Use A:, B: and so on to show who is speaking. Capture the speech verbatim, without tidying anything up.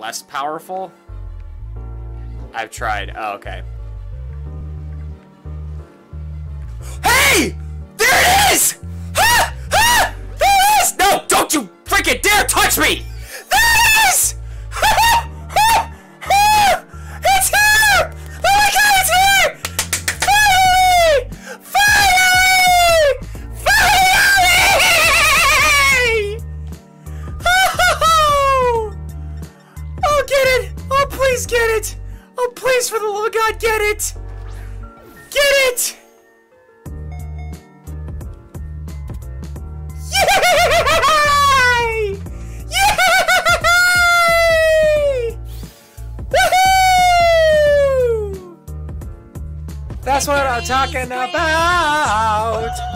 A: less powerful? I've tried. Oh, okay. Hey! There it is! Ha! Ha! There it is! No, don't you freaking dare touch me! There it is! Ha! Ha! Ha! It's here! Oh my god, it's here! Finally! Finally! Finally! Oh! Oh, get it! Oh, please get it! Oh, please, for the love of God, get it! Get it! Yay! Yay! Woohoo! That's what I'm talking about!